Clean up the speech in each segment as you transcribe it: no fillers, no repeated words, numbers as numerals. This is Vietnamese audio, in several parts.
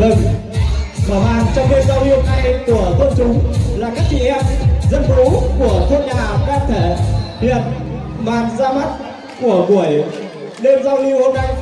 Vâng, mở màn trong đêm giao lưu này của thôn chúng là các chị em dân phố của thôn nhà đang thể hiện màn ra mắt của buổi đêm giao lưu hôm nay.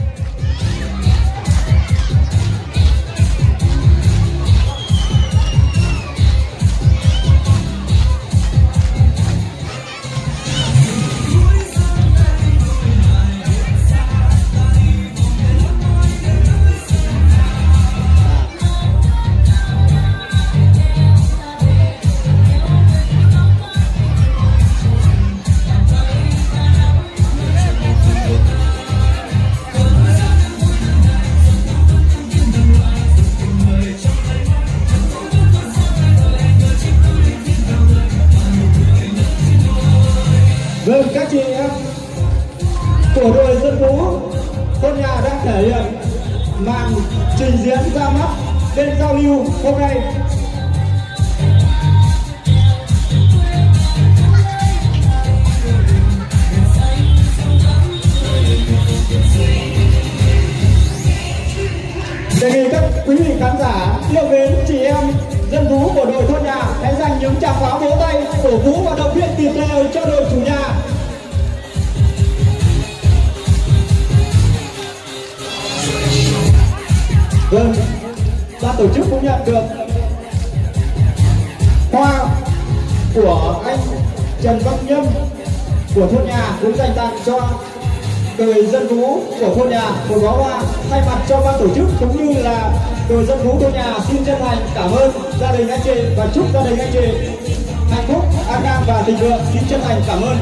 Vâng, các chị em của đội dân phố thôn nhà đang thể hiện màn trình diễn ra mắt đêm giao lưu hôm nay. Đề nghị các quý vị khán giả yêu mến chị em dân thú của đội thôn nhà hãy dành những tràng pháo vỗ tay cổ vũ và động viên kịp thời cho đội chủ nhà. Vâng, ban tổ chức cũng nhận được hoa của anh Trần Văn Nhâm của thôn nhà cũng dành tặng cho đội dân thú của thôn nhà một bó hoa. Thay mặt cho ban tổ chức cũng như là đội dân thú thôn nhà xin chân thành cảm ơn gia đình anh chị và chúc gia đình anh chị hạnh phúc, an khang và thịnh vượng. Xin chân thành cảm ơn.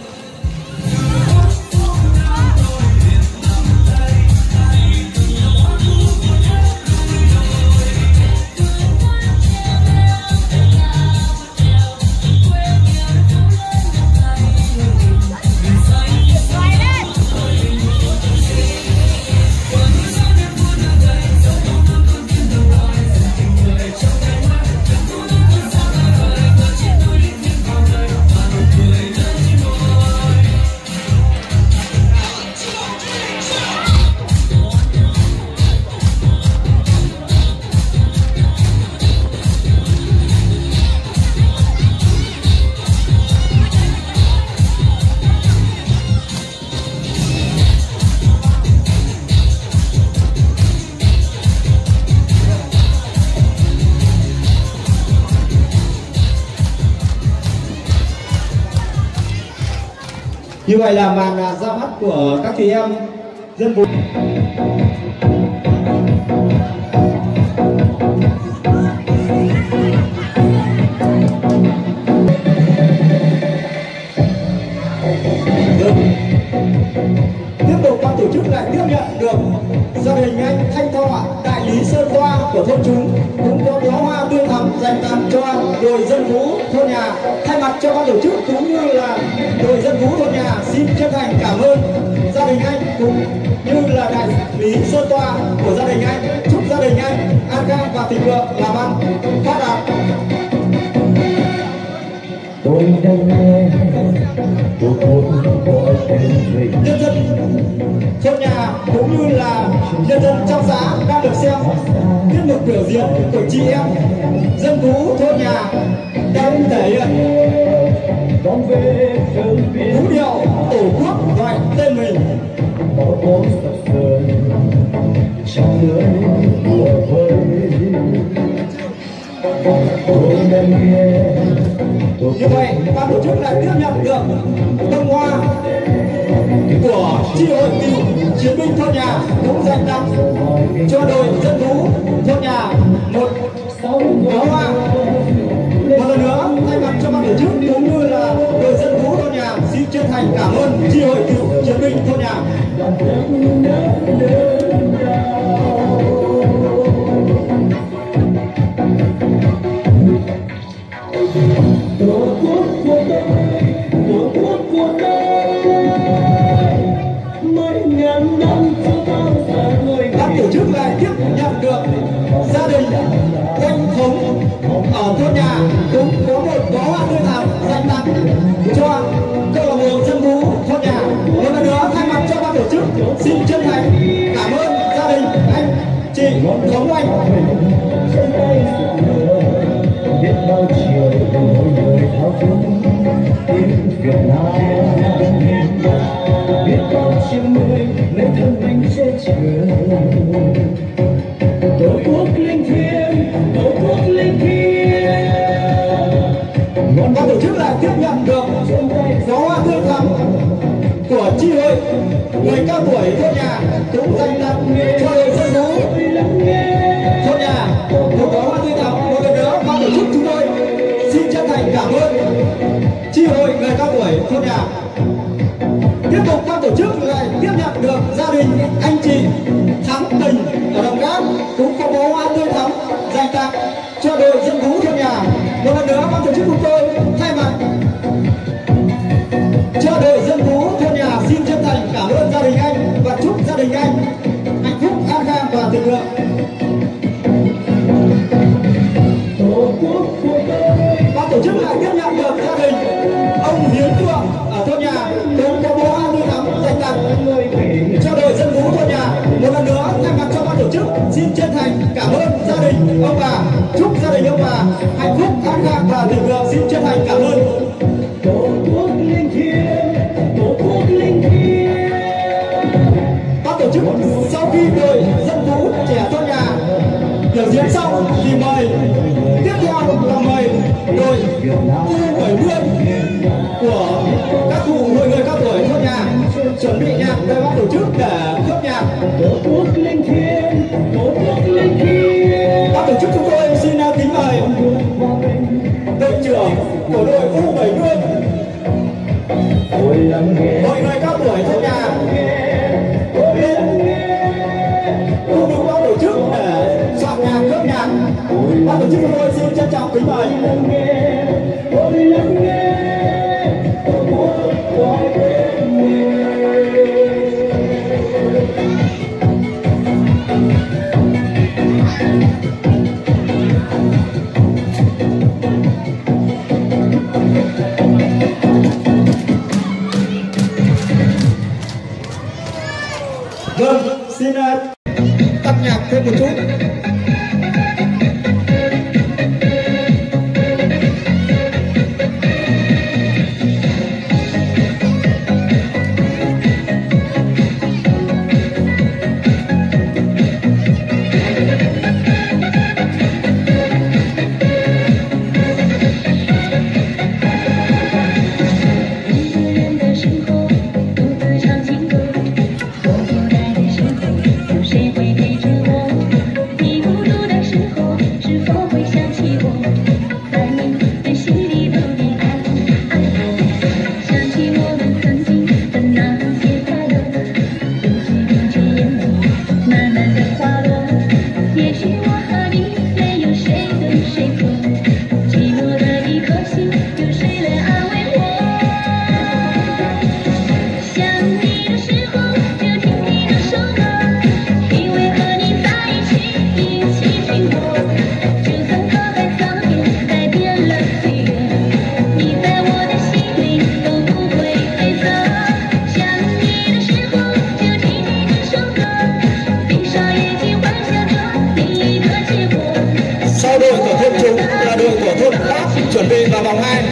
Như vậy là màn ra mắt của các chị em dân phố. Tiếp tục ban tổ chức lại tiếp nhận được gia đình anh Thanh Thọ, đại lý Sơn Toa của thôn chúng cũng có bó hoa tươi thắm dành tặng cho đội dân phố thôn nhà. Thay mặt cho ban tổ chức cũng như là đội dân phố thôn nhà xin chân thành cảm ơn gia đình anh cũng như là đại lý Sơn Toa của gia đình anh. Chúc gia đình anh an khang và thịnh vượng, làm ăn phát đạt. Tôi đang nghe một gọi tên mình. Nhân dân thôn nhà cũng như là nhân dân trong xã đang được xem tiết mục biểu diễn của chị em dân thú thôn nhà đang thể hiện vũ điệu tổ quốc gọi tên mình. Như vậy, ban tổ chức lại tiếp nhận được bông hoa của chi hội cựu chiến binh thôn nhà cũng dành tặng cho đội dân thú thôn nhà một bó hoa. Một lần nữa, thay mặt cho ban tổ chức cũng như là đội dân thú thôn nhà xin chân thành cảm ơn chi hội cựu chiến binh thôn nhà. Ban tổ chức lại tiếp nhận được gia đình Quanh Thống ở thôn nhà cũng có một bó hoa tươi thắm dành tặng cho câu lạc bộ dân thú thôn nhà. Một lần nữa thay mặt cho ban tổ chức xin chân thành cảm ơn gia đình anh chị thống anh. Trên tay sự lửa biết bao chiều từ mỗi người thao thức tiếng Việt Nam, biết bao chiều người lấy thân mình che chở tổ quốc linh thiêng, tổ quốc linh thiêng. Ban tổ chức lại tiếp nhận được pháo hoa tươi thắm của chi hội người cao tuổi thôn nhà, cũng dành tặng cho đội dân phố thôn nhà một pháo hoa tươi thắm. Một lần nữa ban tổ chức chúng tôi xin chân thành cảm ơn chi hội người cao tuổi thôn nhà. Tiếp tục ban tổ chức lại tiếp nhận được gia đình anh chị Thắng Tình ở Đồng Cát, cũng có pháo hoa tươi thắm dành tặng cho đội dân phố thôn nhà. Một lần nữa ban tổ chức chúng tôi thay mặt cho đội dân phố thôn nhà xin chân thành cảm ơn gia đình anh và chúc gia đình anh hạnh phúc, an khang và thịnh vượng. Ban tổ chức lại tiếp nhận được gia đình ông Hiến Phượng ở thôn nhà, cũng có pháo hoa tươi thắm dành tặng cho đội dân phố thôn nhà. Một lần nữa thay mặt cho ban tổ chức xin chân thành cảm ơn gia đình ông bà, chúc gia đình ông bà hạnh phúc, an khang và thịnh vượng. Xin chân thành cảm ơn. Tổ quốc linh thiêng, tổ quốc linh thiêng. Ban tổ chức sau khi đội dân phố trẻ thôn nhà biểu diễn xong thì mời tiếp theo là mời đội U70 của các cụ hội người cao tuổi thôn nhà chuẩn bị nhạc để ban tổ chức để khớp nhạc. Tổ quốc linh thiêng, tổ quốc linh thiêng. Ban tổ chức chúng tôi xin kính mời đội trưởng của đội U70 Ôi lắng nghe, hội người cao tuổi thôn nhà lên cùng được ban tổ chức để soạn nhạc khớp nhạc. Ban tổ chức chúng tôi xin trân trọng kính mời. ôi lắng nghe, tổ quốc gọi tên mình. Vâng, xin tắt nhạc thêm một chút. Chuẩn bị vào vòng 2.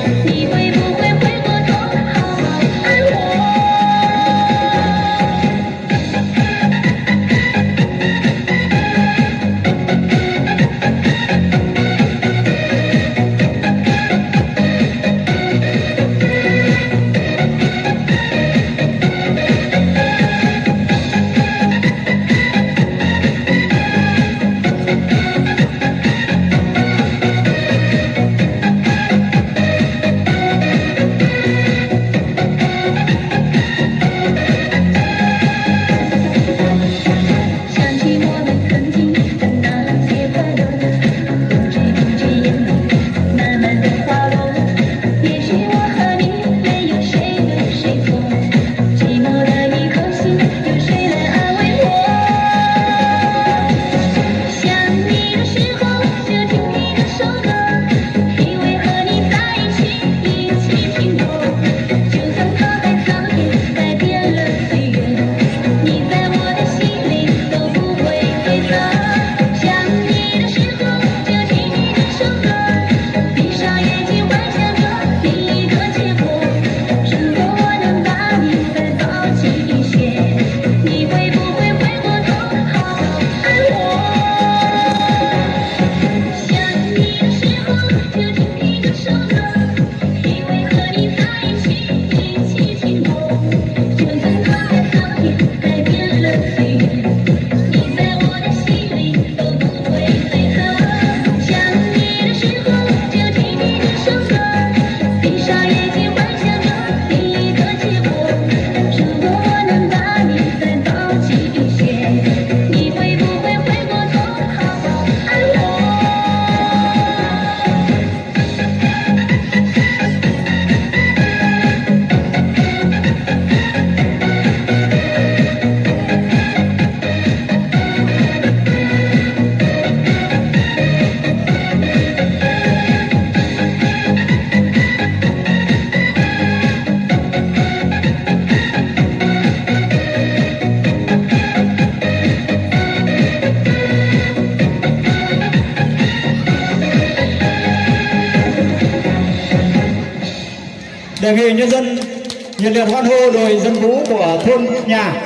Đề nghị nhân dân nhiệt liệt hoan hô đội dân vũ của thôn nhà.